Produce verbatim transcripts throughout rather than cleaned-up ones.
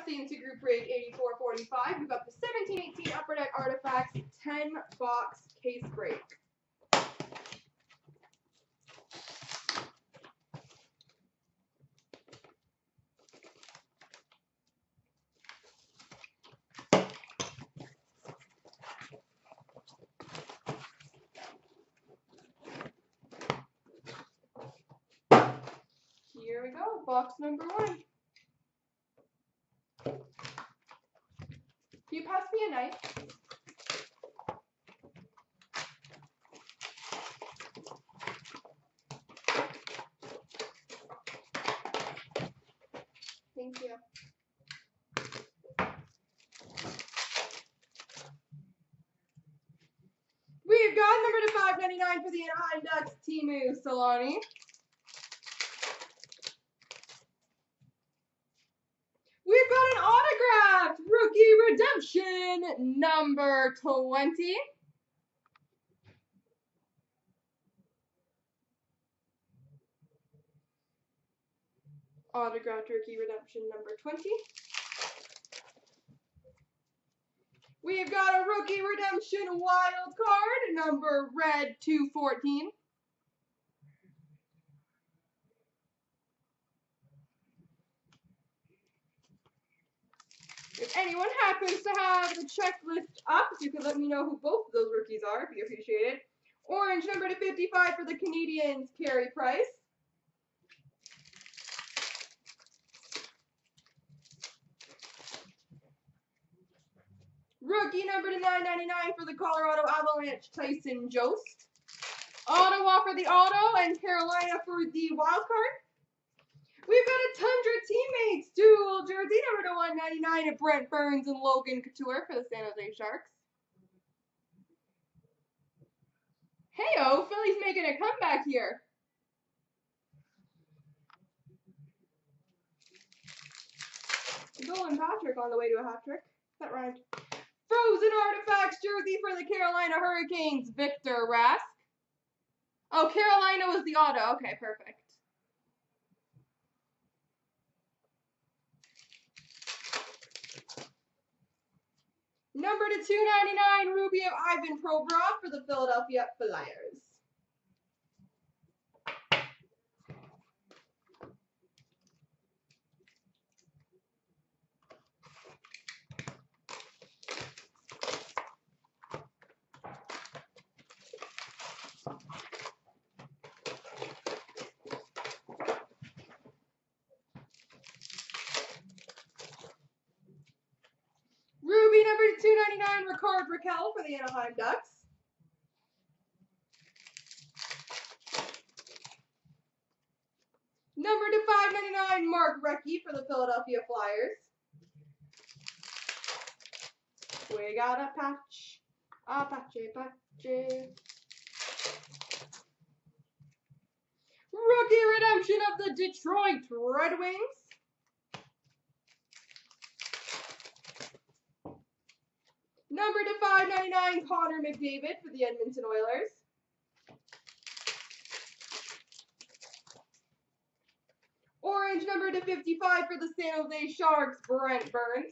Progressing to group break eighty-four forty-five, we've got the seventeen eighteen Upper Deck Artifacts ten box case break. Here we go, box number one. Can you pass me a knife? Thank you. We've got number to five ninety-nine for the Anaheim Ducks, Teemu Selanne. We've got an autographed rookie redemption, number twenty. Autographed rookie redemption, number twenty. We've got a rookie redemption wild card, number red two fourteen. If anyone happens to have the checklist up, you could let me know who both of those rookies are, if you appreciate it. Orange number to fifty-five for the Canadiens, Carey Price. Rookie number to nine ninety-nine for the Colorado Avalanche, Tyson Jost. Ottawa for the auto and Carolina for the wild card. We've got a Tundra Teammates dual jersey, number to one ninety-nine of Brent Burns and Logan Couture for the San Jose Sharks. Hey-oh, Philly's making a comeback here. Nolan Patrick on the way to a hat trick. That rhymed. Frozen Artifacts jersey for the Carolina Hurricanes, Victor Rask. Oh, Carolina was the auto. Okay, perfect. Number to two ninety-nine, Ruby of Ivan Provorov for the Philadelphia Flyers. Ruby number two ninety-nine, Rickard Rakell for the Anaheim Ducks. Number to five ninety-nine, Mark Recchi for the Philadelphia Flyers. We got a patch, a patchy patchy. Rookie redemption of the Detroit Red Wings. Number to five ninety-nine, Connor McDavid for the Edmonton Oilers. Orange number to fifty-five for the San Jose Sharks, Brent Burns.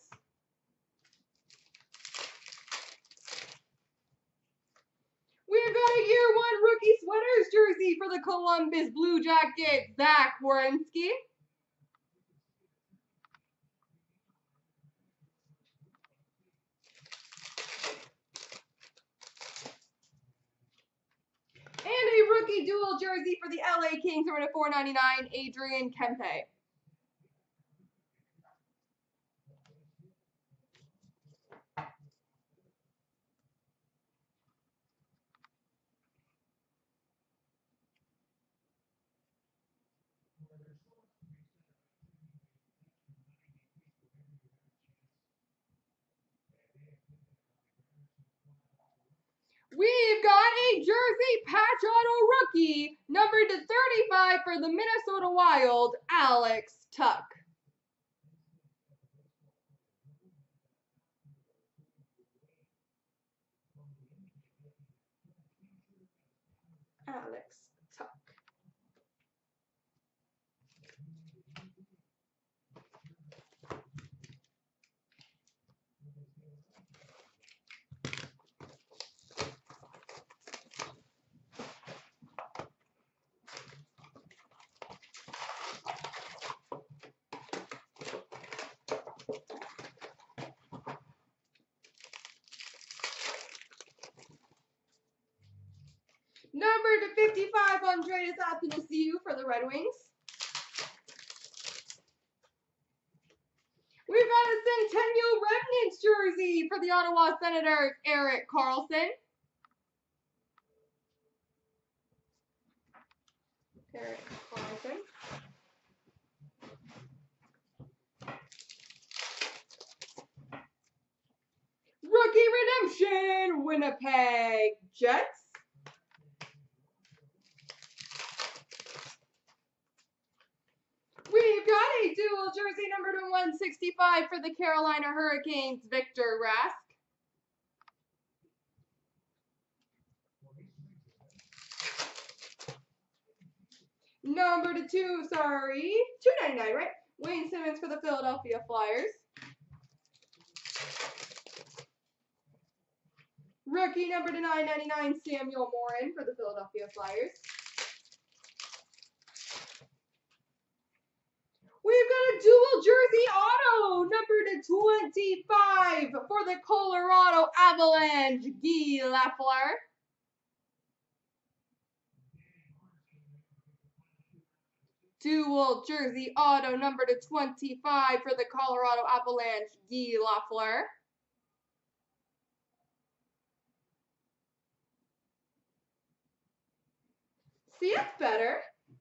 We've got a year one rookie sweaters jersey for the Columbus Blue Jackets, Zach Werenski. And a rookie dual jersey for the L A Kings, number to four ninety-nine, Adrian Kempe. We've got a jersey patch auto rookie, number to thirty-five for the Minnesota Wild, Alex Tuch. Alex Tuch. Number to fifty-five, Andreas Athanasiou for the Red Wings. We've got a Centennial Remnants jersey for the Ottawa Senators, Erik Karlsson. Erik Karlsson. Rookie Redemption, Winnipeg Jets. We've got a dual jersey number to one sixty-five for the Carolina Hurricanes, Victor Rask. Number to two, sorry, two ninety-nine, right? Wayne Simmons for the Philadelphia Flyers. Rookie number to nine ninety-nine, Samuel Morin for the Philadelphia Flyers. We've got a dual jersey auto, number to twenty-five for the Colorado Avalanche, Guy Lafleur. Dual jersey auto, number to twenty-five for the Colorado Avalanche, Guy Lafleur. See, it's better.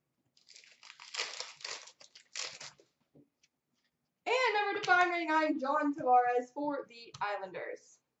And number to five ninety-nine, John Tavares for the Islanders.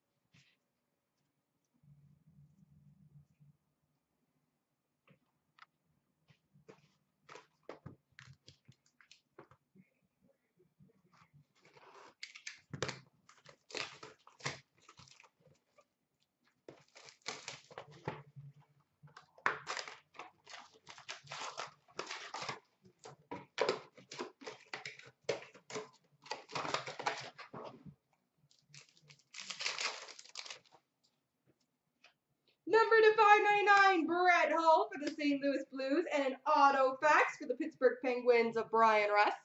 Number to five ninety-nine, Brett Hull for the Saint Louis Blues, and an auto fax for the Pittsburgh Penguins of Brian Rust.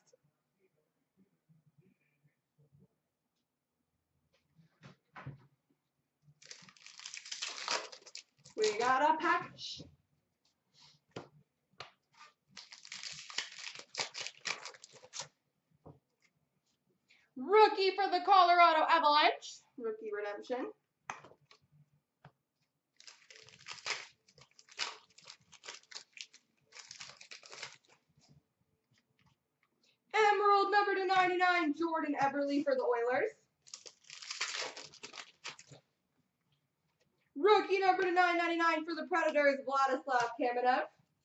We got a package. Rookie for the Colorado Avalanche, rookie redemption. Emerald number to ninety-nine, Jordan Eberle for the Oilers. Rookie number to nine ninety-nine for the Predators, Vladislav Kamenev.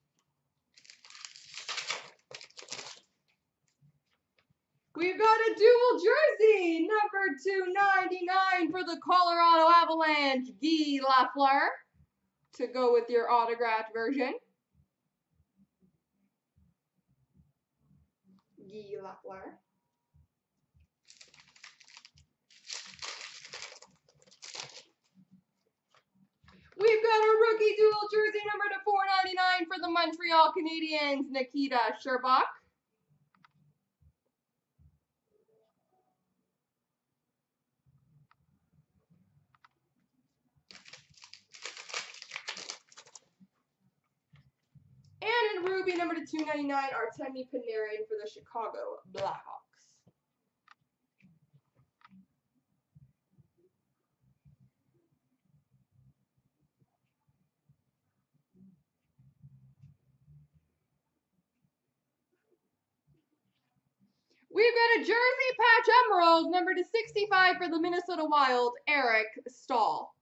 We've got a dual jersey, number two ninety-nine for the Colorado Avalanche, Guy Lafleur, to go with your autographed version. Guy Lafleur. We've got a rookie dual jersey number to four ninety-nine for the Montreal Canadiens, Nikita Scherbak. And in ruby number to two ninety-nine, Artemi Panarin for the Chicago Blackhawks. We've got a jersey patch emerald, number to sixty-five for the Minnesota Wild, Eric Staal.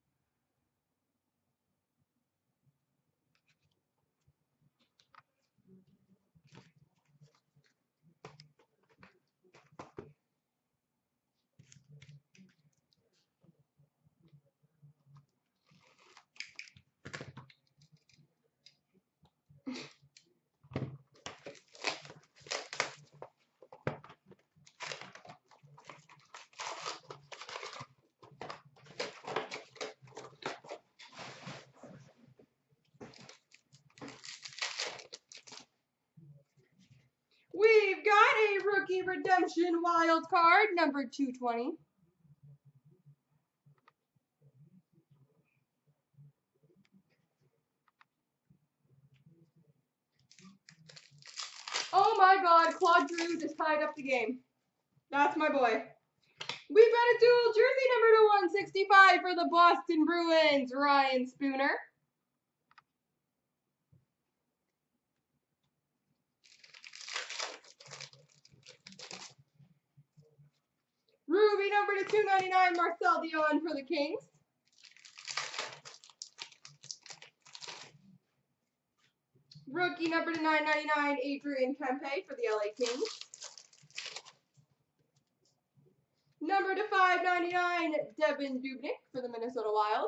We've got a rookie redemption wild card, number two twenty. Oh my God, Claude Drew just tied up the game. That's my boy. We've got a dual jersey number to one sixty-five for the Boston Bruins, Ryan Spooner. Ruby number to two ninety-nine, Marcel Dion for the Kings. Rookie number to nine ninety-nine, Adrian Kempe for the L A Kings. Number to five ninety-nine, Devin Dubnyk for the Minnesota Wild.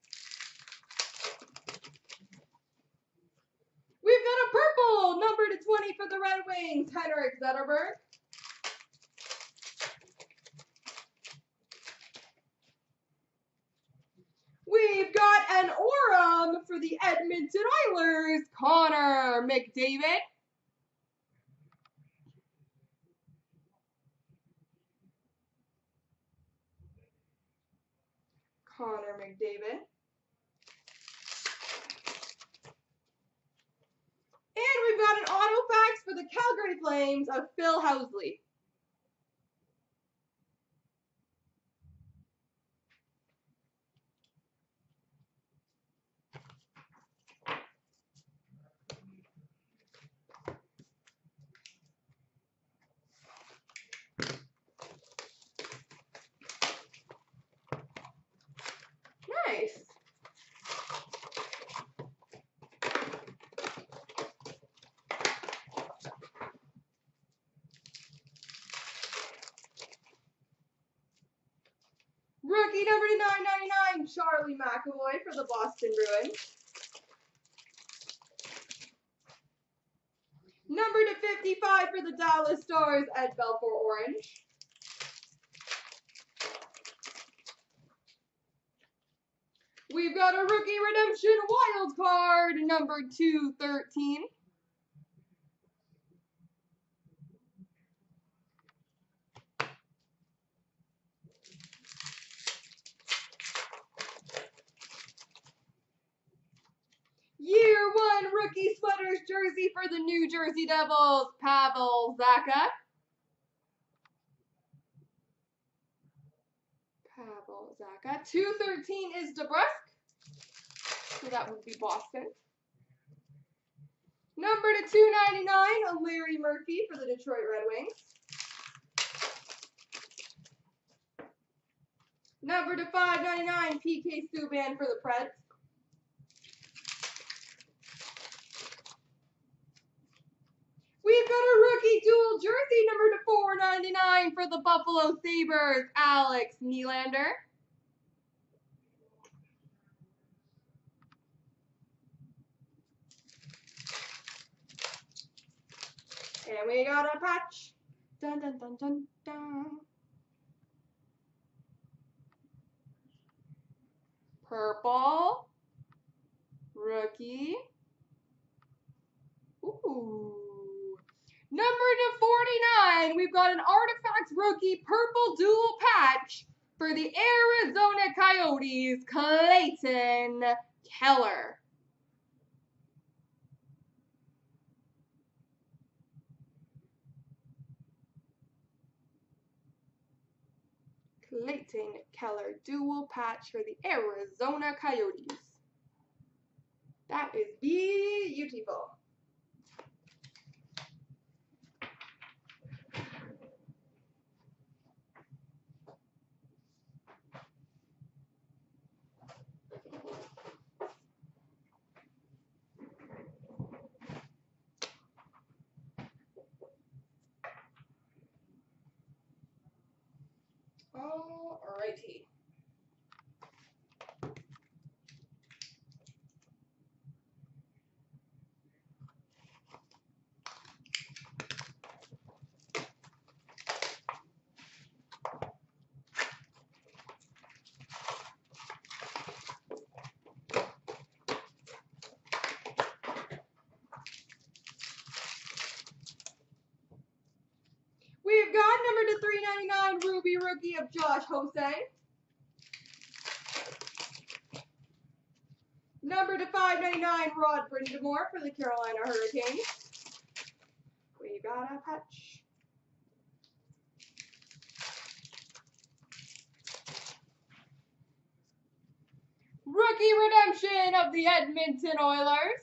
We've got a purple, number to twenty for the Red Wings, Henrik Zetterberg. We've got an Aurum for the Edmonton Oilers, Connor McDavid. Connor McDavid. And we've got an auto fax for the Calgary Flames of Phil Housley. Nice. Rookie number to nine ninety-nine, Charlie McAvoy for the Boston Bruins. Number to fifty-five for the Dallas Stars, Ed Belfour Orange. We've got a rookie redemption wild card, number two thirteen. Year one rookie sweaters jersey for the New Jersey Devils, Pavel Zacha. Pavel Zacha. two thirteen is DeBrusk, so that would be Boston. Number to two ninety-nine, Larry Murphy for the Detroit Red Wings. Number to five ninety-nine, P K Subban for the Preds. We've got a rookie dual jersey, number to four ninety-nine for the Buffalo Sabres, Alex Nylander. And we got a patch. Dun dun dun dun dun. Purple. Rookie. Ooh. Number to forty-nine, we've got an Artifacts rookie purple dual patch for the Arizona Coyotes, Clayton Keller. Clayton Keller dual patch for the Arizona Coyotes. That is beautiful. Alrighty. We've got number to three ninety-nine, Ruby rookie of Josh Hosang. Number to five ninety-nine, Rod Brind'Amour for the Carolina Hurricanes. We've got a patch. Rookie redemption of the Edmonton Oilers.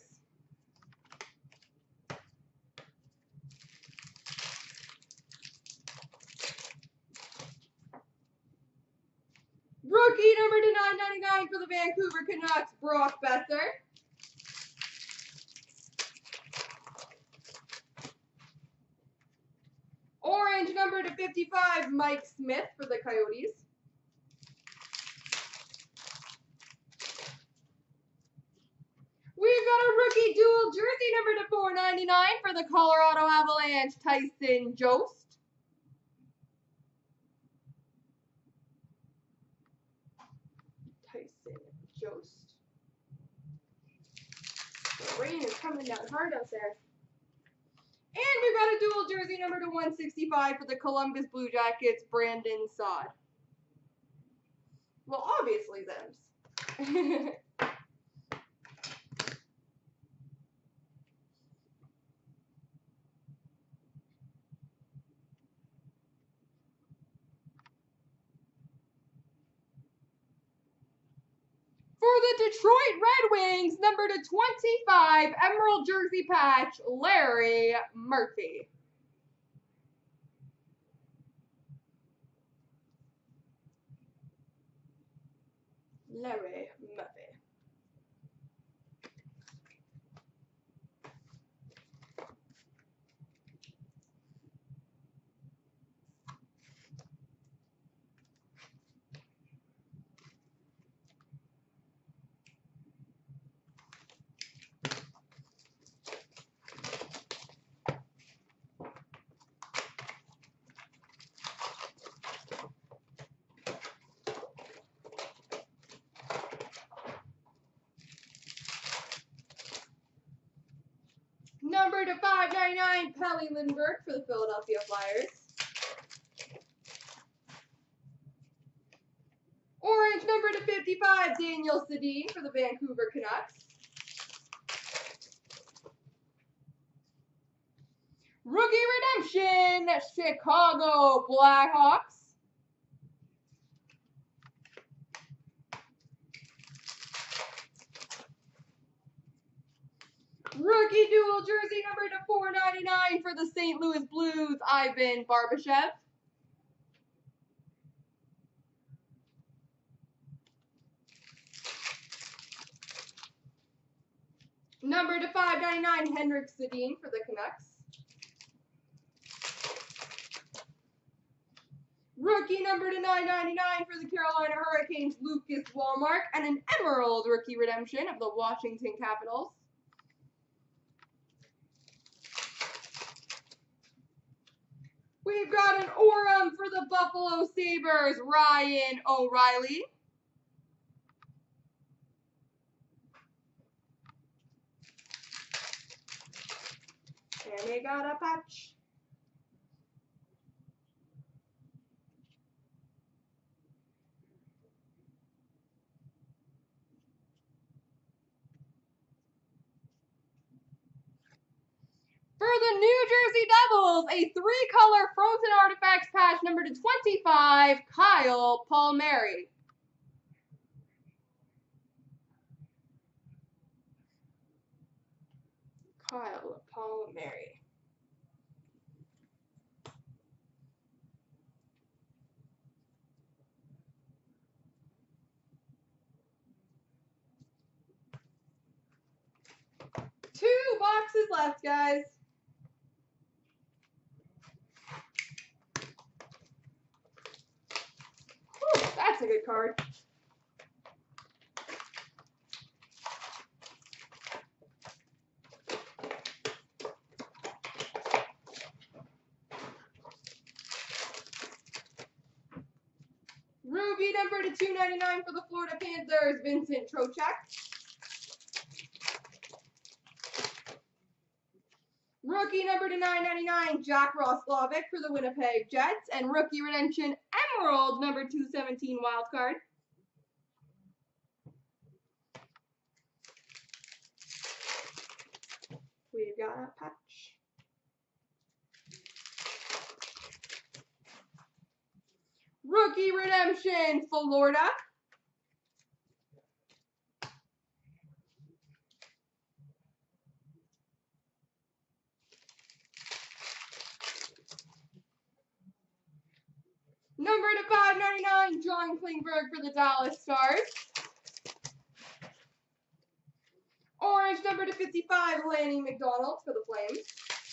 Rookie number to nine ninety-nine for the Vancouver Canucks, Brock Boeser. Orange number to fifty-five, Mike Smith for the Coyotes. We've got a rookie dual jersey number to four ninety-nine for the Colorado Avalanche, Tyson Jost. Tyson Jost. The rain is coming down hard out there. And we've got a dual jersey number to one sixty-five for the Columbus Blue Jackets, Brandon Saad. Well, obviously them's. For the Detroit Red Wings, number to twenty-five, Emerald jersey patch, Larry Murphy. Larry Murphy. Number to five ninety-nine, Pelly Lindbergh for the Philadelphia Flyers. Orange number to fifty-five, Daniel Sedin for the Vancouver Canucks. Rookie redemption, Chicago Blackhawks. Rookie dual jersey number to four ninety-nine for the Saint Louis Blues, Ivan Barbashev. Number to five ninety-nine, Henrik Sedin for the Canucks. Rookie number to nine ninety-nine for the Carolina Hurricanes, Lucas Wallmark, and an Emerald rookie redemption of the Washington Capitals. We've got an Orem for the Buffalo Sabres, Ryan O'Reilly. And we got a patch. For the New Jersey Devils, a three-color Frozen Artifacts patch number to twenty-five, Kyle Palmieri. Kyle Palmieri. Two boxes left, guys. Whew, that's a good card. Ruby number to two ninety-nine for the Florida Panthers, Vincent Trocheck. Rookie number to nine ninety-nine, Jack Roslovic for the Winnipeg Jets. And rookie redemption, Emerald number two seventeen wildcard. We've got a patch. Rookie redemption, Florida. Number to five ninety-nine, John Klingberg for the Dallas Stars. Orange number to fifty-five, Lanny McDonald for the Flames.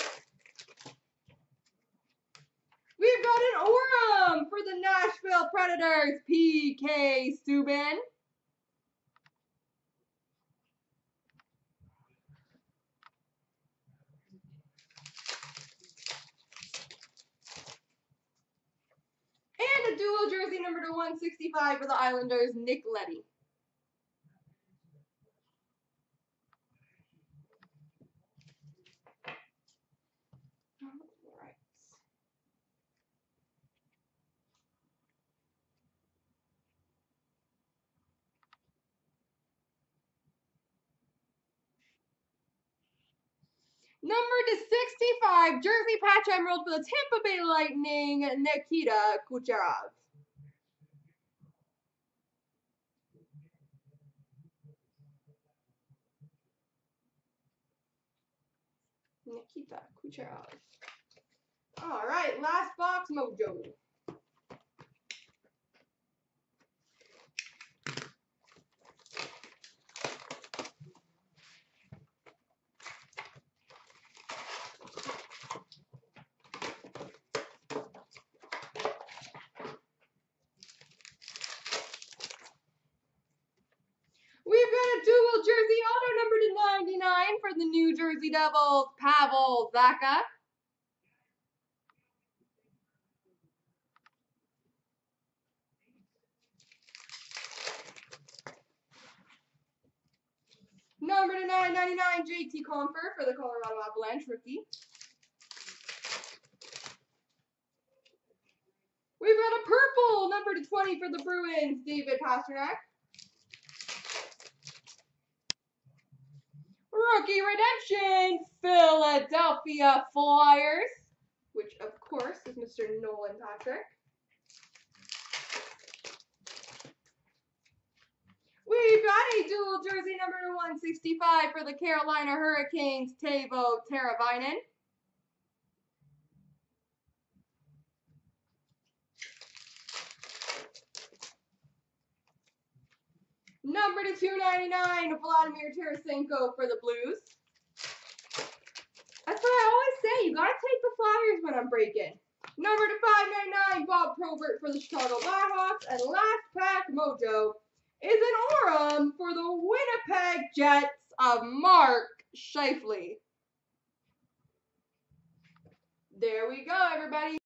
We've got an Orem for the Nashville Predators, P K Subban. And a dual jersey number to one sixty-five for the Islanders, Nick Leddy. All right. Number to sixty-five, jersey patch emerald for the Tampa Bay Lightning, Nikita Kucherov. Nikita Kucherov. All right, last box, Mojo. We've got a dual jersey auto number to ninety-nine for the New Jersey Devils, Pavel Zacha. Number to nine ninety-nine, J T Compher for the Colorado Avalanche rookie. We've got a purple number to twenty for the Bruins, David Pastrnak. Rookie redemption, Philadelphia Flyers, which of course is Mister Nolan Patrick. We've got a dual jersey number to one sixty-five for the Carolina Hurricanes, Teuvo Teravainen. Number to two ninety-nine, Vladimir Tarasenko for the Blues. That's what I always say, you gotta take the Flyers when I'm breaking. Number to five ninety-nine, Bob Probert for the Chicago Blackhawks. And last pack, Mojo, is an Orem for the Winnipeg Jets of Mark Scheifele. There we go, everybody.